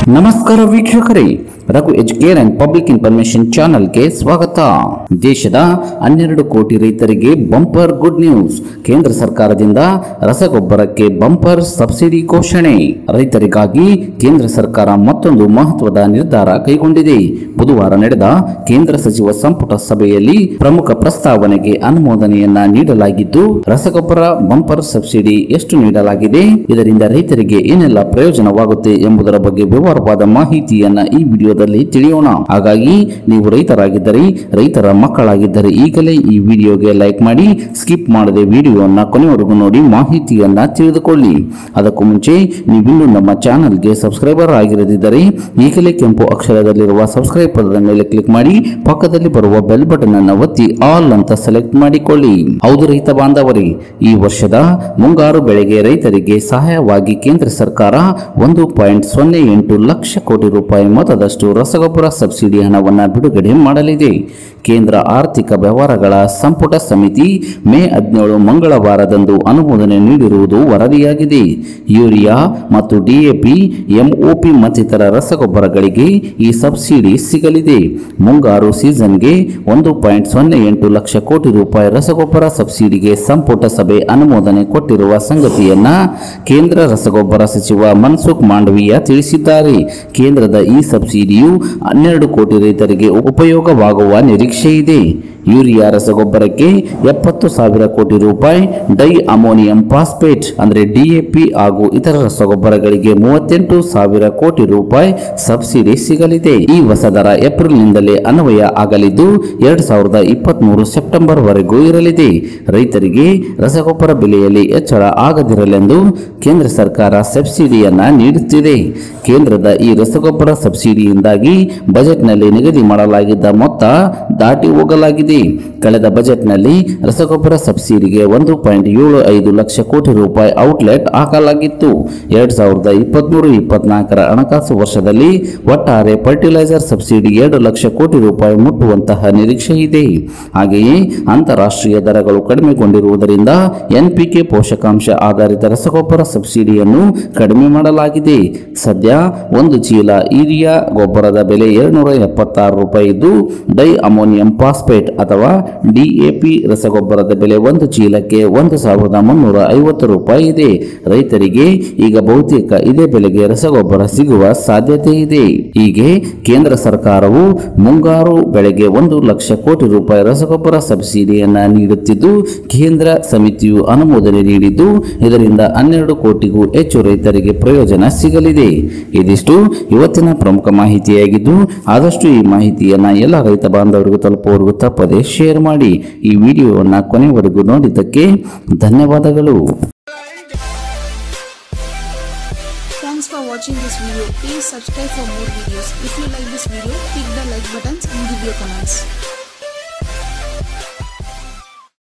ನಮಸ್ಕಾರ ವೀಕ್ಷಕರೇ, Raghu Educare and public information ಚಾನೆಲ್ಗೆ ಸ್ವಾಗತ. ದೇಶದ 12 ಕೋಟಿ ರೈತರಿಗೆ ಬಂಪರ್ ಗುಡ್ ನ್ಯೂಸ್. ಕೇಂದ್ರ ಸರ್ಕಾರದಿಂದ ರಸಗೊಬ್ಬರಕ್ಕೆ ಬಂಪರ್ ಸಬ್ಸಿಡಿ ಘೋಷಣೆ. ರೈತರಿಗಾಗಿ ಕೇಂದ್ರ ಸರ್ಕಾರ ಮತ್ತೊಂದು ಮಹತ್ವದ ನಿರ್ಧಾರ ಕೈಗೊಂಡಿದೆ. ಬುಧವಾರ ನಡೆದ ಕೇಂದ್ರ ಸಚಿವ ಸಂಪುಟ ಸಭೆಯಲ್ಲಿ ಪ್ರಮುಖ ಪ್ರಸ್ತಾವನೆಗೆ ಅನುಮೋದನೆಯನ್ನ ನೀಡಲಾಗಿದ್ದು, ರಸಗೊಬ್ಬರ ಬಂಪರ್ ಸಬ್ಸಿಡಿ ಎಷ್ಟು ನೀಡಲಾಗಿದೆ, ಇದರಿಂದ ರೈತರಿಗೆ ಏನೆಲ್ಲ ಪ್ರಯೋಜನವಾಗುತ್ತೆ ಎಂಬುದರ ಬಗ್ಗೆ ವಿವರವಾದ ಮಾಹಿತಿಯನ್ನ ಈ ವಿಡಿಯೋದಲ್ಲಿ ತಿಳಿಯೋಣ. ಹಾಗಾಗಿ ನೀವು ರೈತರಾಗಿದ್ದರೆ, ರೈತರ ಮಕ್ಕಳಾಗಿದ್ದರೆ ಈಗಲೇ ಈ ವಿಡಿಯೋಗೆ ಲೈಕ್ ಮಾಡಿ, ಸ್ಕಿಪ್ ಮಾಡದೆ ವಿಡಿಯೋನ ಕೊನೆವರೆಗೂ ನೋಡಿ ಮಾಹಿತಿಯನ್ನ ತಿಳಿದುಕೊಳ್ಳಿ. ಅದಕ್ಕೂ ಮುಂಚೆ ನೀವಿನ್ನೂ ನಮ್ಮ ಚಾನೆಲ್ಗೆ ಸಬ್ಸ್ಕ್ರೈಬರ್ ಆಗಿರದಿದ್ದರೆ ಈಗಲೇ ಕೆಂಪು ಅಕ್ಷರದಲ್ಲಿರುವ ಸಬ್ಸ್ಕ್ರೈಬ್ ಪದದ ಮೇಲೆ ಕ್ಲಿಕ್ ಮಾಡಿ, ಪಕ್ಕದಲ್ಲಿ ಬರುವ ಬೆಲ್ ಬಟನ್ ಅನ್ನು ಒತ್ತಿ ಆಲ್ ಅಂತ ಸೆಲೆಕ್ಟ್ ಮಾಡಿಕೊಳ್ಳಿ. ಹೌದು ರೈತ ಬಾಂಧವರೇ, ಈ ವರ್ಷದ ಮುಂಗಾರು ಬೆಳೆಗೆ ರೈತರಿಗೆ ಸಹಾಯವಾಗಿ ಕೇಂದ್ರ ಸರ್ಕಾರ 1.08 ಲಕ್ಷ ಕೋಟಿ ರೂಪಾಯಿ ಮೊತ್ತದಷ್ಟು ರಸಗೊಬ್ಬರ ಸಬ್ಸಿಡಿ ಹಣವನ್ನು ಬಿಡುಗಡೆ ಮಾಡಲಿದೆ. ಕೇಂದ್ರ ಆರ್ಥಿಕ ವ್ಯವಹಾರಗಳ ಸಂಪುಟ ಸಮಿತಿ ಮೇ 17 ಮಂಗಳವಾರದಂದು ಅನುಮೋದನೆ ನೀಡಿರುವುದು ವರದಿಯಾಗಿದೆ. ಯೂರಿಯಾ ಮತ್ತು ಡಿಎಪಿ, ಎಂಒಪಿ ಮತ್ತಿತರ ರಸಗೊಬ್ಬರಗಳಿಗೆ ಈ ಸಬ್ಸಿಡಿ ಸಿಗಲಿದೆ. ಮುಂಗಾರು ಸೀಸನ್ಗೆ 1.08 ಲಕ್ಷ ಕೋಟಿ ರೂಪಾಯಿ ರಸಗೊಬ್ಬರ ಸಬ್ಸಿಡಿಗೆ ಸಂಪುಟ ಸಭೆ ಅನುಮೋದನೆ ಕೊಟ್ಟಿರುವ ಸಂಗತಿಯನ್ನ ಕೇಂದ್ರ ರಸಗೊಬ್ಬರ ಸಚಿವ ಮನ್ಸುಖ್ ಮಾಂಡವೀಯ ತಿಳಿಸಿದ್ದಾರೆ. ಕೇಂದ್ರದ ಈ ಸಬ್ಸಿಡಿಯು 12 ಕೋಟಿ ರೈತರಿಗೆ ಉಪಯೋಗವಾಗುವ ನಿರೀಕ್ಷೆ ಇದೆ. ಯೂರಿಯಾ ರಸಗೊಬ್ಬರಕ್ಕೆ 70,000 ಕೋಟಿ ರೂಪಾಯಿ, ಡೈ ಅಮೋನಿಯಂ ಫಾಸ್ಫೇಟ್ ಅಂದರೆ ಡಿಎಪಿ ಹಾಗೂ ಇತರ ರಸಗೊಬ್ಬರಗಳಿಗೆ 38,000 ಕೋಟಿ ರೂಪಾಯಿ ಸಬ್ಸಿಡಿ ಸಿಗಲಿದೆ. ಈ ಹೊಸ ದರ ಏಪ್ರಿಲ್ನಿಂದಲೇ ಅನ್ವಯ ಆಗಲಿದ್ದು 2023 ಸೆಪ್ಟೆಂಬರ್ ವರೆಗೂ ಇರಲಿದೆ. ರೈತರಿಗೆ ರಸಗೊಬ್ಬರ ಬೆಲೆಯಲ್ಲಿ ಹೆಚ್ಚಳ ಆಗದಿರಲೆಂದು ಕೇಂದ್ರ ಸರ್ಕಾರ ಸಬ್ಸಿಡಿಯನ್ನ ನೀಡುತ್ತಿದೆ. ಕೇಂದ್ರದ ಈ ರಸಗೊಬ್ಬರ ಸಬ್ಸಿಡಿಯಿಂದಾಗಿ ಬಜೆಟ್ನಲ್ಲಿ ನಿಗದಿ ಮಾಡಲಾಗಿದ್ದ ಮೊತ್ತ ದಾಟಿ ಹೋಗಲಾಗಿದೆ. ಕಳೆದ ಬಜೆಟ್ನಲ್ಲಿ ರಸಗೊಬ್ಬರ ಸಬ್ಸಿಡಿಗೆ 1.75 ಲಕ್ಷ ಕೋಟಿ ರೂಪಾಯಿ ಔಟ್ಲೆಟ್ ಹಾಕಲಾಗಿತ್ತು. 2023-24 ಹಣಕಾಸು ವರ್ಷದಲ್ಲಿ ಒಟ್ಟಾರೆ ಫರ್ಟಿಲೈಸರ್ ಸಬ್ಸಿಡಿ 2 ಲಕ್ಷ ಕೋಟಿ ರೂಪಾಯಿ ಮುಟ್ಟುವಂತಹ ನಿರೀಕ್ಷೆ ಇದೆ. ಹಾಗೆಯೇ ಅಂತಾರಾಷ್ಟ್ರೀಯ ದರಗಳು ಕಡಿಮೆಗೊಂಡಿರುವುದರಿಂದ ಎನ್ಪಿಕೆ ಪೋಷಕಾಂಶ ಆಧಾರಿತ ರಸಗೊಬ್ಬರ ಸಬ್ಸಿಡಿಯನ್ನು ಕಡಿಮೆ ಮಾಡಲಾಗಿದೆ. ಸದ್ಯ ಒಂದು ಚೀಲ ಯೂರಿಯಾ ಗೊಬ್ಬರದ ಬೆಲೆ 276 ರೂಪಾಯಿ ಇದ್ದು, ಡೈ ಅಮೋನಿಯಂ ಫಾಸ್ಫೇಟ್ ಅಥವಾ ಡಿಎಪಿ ರಸಗೊಬ್ಬರದ ಬೆಲೆ ಒಂದು ಚೀಲಕ್ಕೆ 1,350 ರೂಪಾಯಿ ಇದೆ. ರೈತರಿಗೆ ಈಗ ಬಹುತೇಕ ಇದೇ ಬೆಲೆಗೆ ರಸಗೊಬ್ಬರ ಸಿಗುವ ಸಾಧ್ಯತೆ ಇದೆ. ಹೀಗೆ ಕೇಂದ್ರ ಸರ್ಕಾರವು ಮುಂಗಾರು ಬೆಳೆಗೆ 1 ಲಕ್ಷ ಕೋಟಿ ರೂಪಾಯಿ ರಸಗೊಬ್ಬರ ಸಬ್ಸಿಡಿಯನ್ನ ನೀಡುತ್ತಿದ್ದು, ಕೇಂದ್ರ ಸಮಿತಿಯು ಅನುಮೋದನೆ ನೀಡಿದ್ದು, ಇದರಿಂದ 12 ಕೋಟಿಗೂ ಹೆಚ್ಚು ರೈತರಿಗೆ ಪ್ರಯೋಜನ ಸಿಗಲಿದೆ. ಇದಿಷ್ಟು ಇವತ್ತಿನ ಪ್ರಮುಖ ಮಾಹಿತಿಯಾಗಿದ್ದು, ಆದಷ್ಟು ಈ ಮಾಹಿತಿಯನ್ನ ಎಲ್ಲ ರೈತ ಬಾಂಧವರಿಗೂ ತಲುಪುವವರೆಗೂ ತಪ್ಪದೆ ಶೇರ್ ಮಾಡಿ. ಈ ವಿಡಿಯೋವನ್ನು ಕೊನೆವರೆಗೂ ನೋಡಿದ್ದಕ್ಕೆ ಧನ್ಯವಾದಗಳು. Thanks for watching this video. Please subscribe for more videos. If you like this video, click the like buttons and give your comments.